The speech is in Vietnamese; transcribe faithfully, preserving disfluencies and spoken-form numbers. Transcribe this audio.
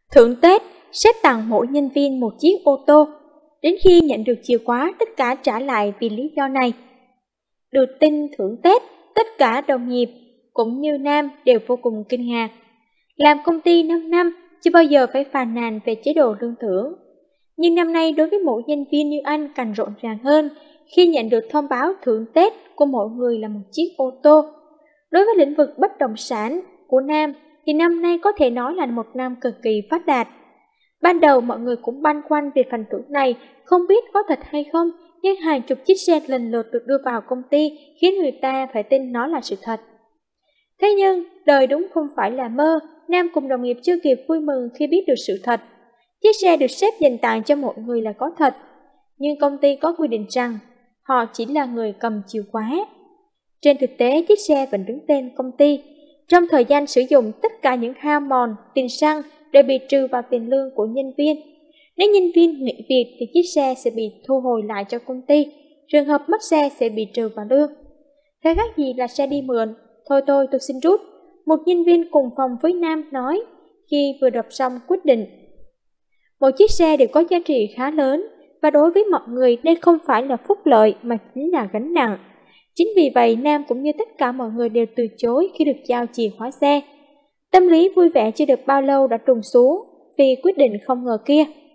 Thưởng Tết, sếp tặng mỗi nhân viên một chiếc ô tô. Đến khi nhận được chìa khóa, tất cả trả lại vì lý do này. Được tin thưởng Tết, tất cả đồng nghiệp cũng như Nam đều vô cùng kinh ngạc. Làm công ty năm năm, chưa bao giờ phải phàn nàn về chế độ lương thưởng. Nhưng năm nay đối với mỗi nhân viên như anh càng rộn ràng hơn khi nhận được thông báo thưởng Tết của mỗi người là một chiếc ô tô. Đối với lĩnh vực bất động sản của Nam thì năm nay có thể nói là một năm cực kỳ phát đạt. Ban đầu mọi người cũng băn khoăn về phần thưởng này, không biết có thật hay không, nhưng hàng chục chiếc xe lần lượt được đưa vào công ty khiến người ta phải tin nó là sự thật. Thế nhưng, đời đúng không phải là mơ, Nam cùng đồng nghiệp chưa kịp vui mừng khi biết được sự thật. Chiếc xe được sếp dành tặng cho mọi người là có thật, nhưng công ty có quy định rằng họ chỉ là người cầm chìa khóa. Trên thực tế, chiếc xe vẫn đứng tên công ty. Trong thời gian sử dụng, tất cả những hao mòn, tiền xăng đều bị trừ vào tiền lương của nhân viên. Nếu nhân viên nghỉ việc thì chiếc xe sẽ bị thu hồi lại cho công ty. Trường hợp mất xe sẽ bị trừ vào lương. Thế khác gì là xe đi mượn? Thôi tôi tôi xin rút. Một nhân viên cùng phòng với Nam nói khi vừa đọc xong quyết định. Một chiếc xe đều có giá trị khá lớn và đối với mọi người đây không phải là phúc lợi mà chính là gánh nặng. Chính vì vậy Nam cũng như tất cả mọi người đều từ chối khi được giao chìa khóa xe. Tâm lý vui vẻ chưa được bao lâu đã trùng xuống vì quyết định không ngờ kia.